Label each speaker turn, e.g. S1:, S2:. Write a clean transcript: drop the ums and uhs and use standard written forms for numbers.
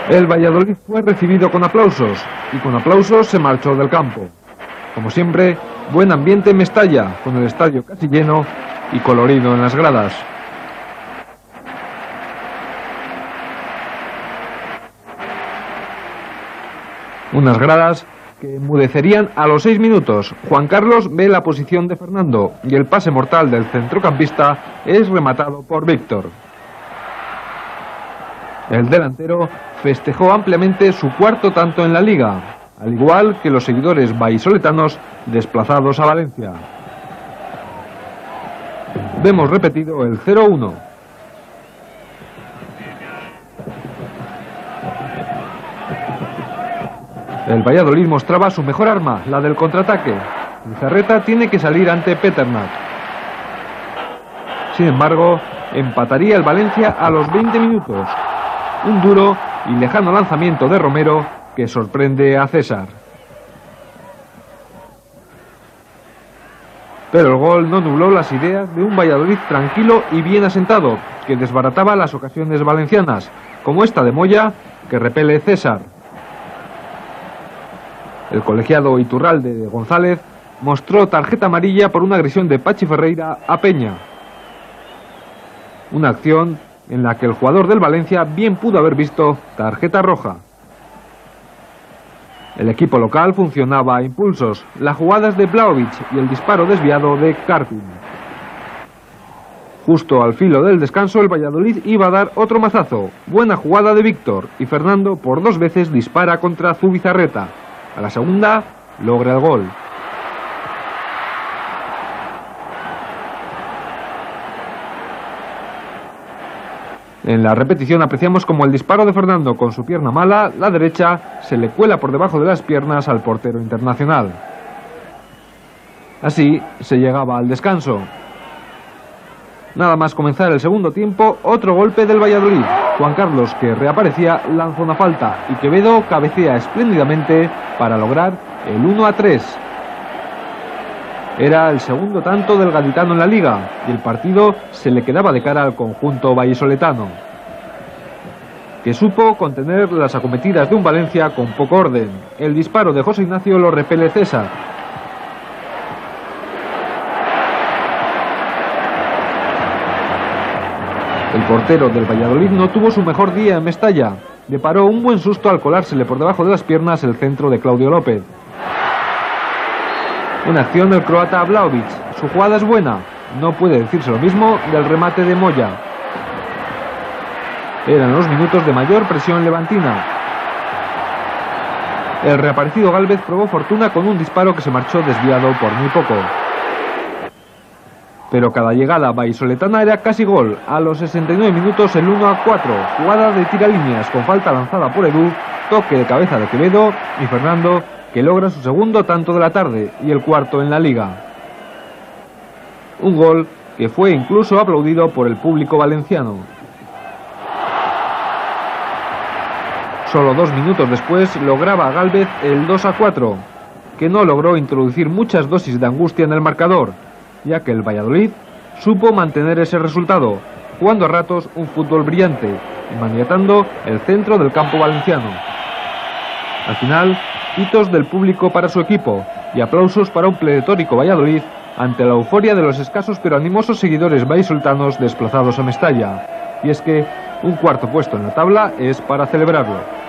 S1: El Valladolid fue recibido con aplausos y con aplausos se marchó del campo. Como siempre, buen ambiente en Mestalla, con el estadio casi lleno y colorido en las gradas. Unas gradas que enmudecerían a los 6 minutos. Juan Carlos ve la posición de Fernando y el pase mortal del centrocampista es rematado por Víctor. El delantero festejó ampliamente su cuarto tanto en la Liga, al igual que los seguidores vallisoletanos desplazados a Valencia. Vemos repetido el 0-1. El Valladolid mostraba su mejor arma, la del contraataque. Zubizarreta tiene que salir ante Peternak. Sin embargo, empataría el Valencia a los 20 minutos. Un duro y lejano lanzamiento de Romero que sorprende a César. Pero el gol no nubló las ideas de un Valladolid tranquilo y bien asentado, que desbarataba las ocasiones valencianas, como esta de Moya, que repele César. El colegiado Iturralde de González mostró tarjeta amarilla por una agresión de Pachi Ferreira a Peña. Una acción en la que el jugador del Valencia bien pudo haber visto tarjeta roja. El equipo local funcionaba a impulsos, las jugadas de Vlahovic y el disparo desviado de Karpin. Justo al filo del descanso el Valladolid iba a dar otro mazazo. Buena jugada de Víctor y Fernando por 2 veces dispara contra Zubizarreta. A la segunda logra el gol. En la repetición apreciamos como el disparo de Fernando con su pierna mala, la derecha, se le cuela por debajo de las piernas al portero internacional. Así se llegaba al descanso. Nada más comenzar el segundo tiempo, otro golpe del Valladolid. Juan Carlos, que reaparecía, lanza una falta y Quevedo cabecea espléndidamente para lograr el 1-3. Era el segundo tanto del gaditano en la Liga y el partido se le quedaba de cara al conjunto vallisoletano, que supo contener las acometidas de un Valencia con poco orden. El disparo de José Ignacio lo repele César. El portero del Valladolid no tuvo su mejor día en Mestalla. Le paró un buen susto al colársele por debajo de las piernas el centro de Claudio López. En acción el croata Vlahovic. Su jugada es buena. No puede decirse lo mismo del remate de Moya. Eran los minutos de mayor presión levantina. El reaparecido Gálvez probó fortuna con un disparo que se marchó desviado por muy poco. Pero cada llegada vallisoletana era casi gol. A los 69 minutos el 1-4. Jugada de tiralíneas con falta lanzada por Edu, toque de cabeza de Quevedo y Fernando, que logra su segundo tanto de la tarde y el cuarto en la Liga. Un gol que fue incluso aplaudido por el público valenciano. Solo 2 minutos después lograba Gálvez el 2-4, que no logró introducir muchas dosis de angustia en el marcador, ya que el Valladolid supo mantener ese resultado, jugando a ratos un fútbol brillante y maniatando el centro del campo valenciano. Al final, hitos del público para su equipo y aplausos para un pletórico Valladolid ante la euforia de los escasos pero animosos seguidores vallisoletanos desplazados a Mestalla. Y es que un cuarto puesto en la tabla es para celebrarlo.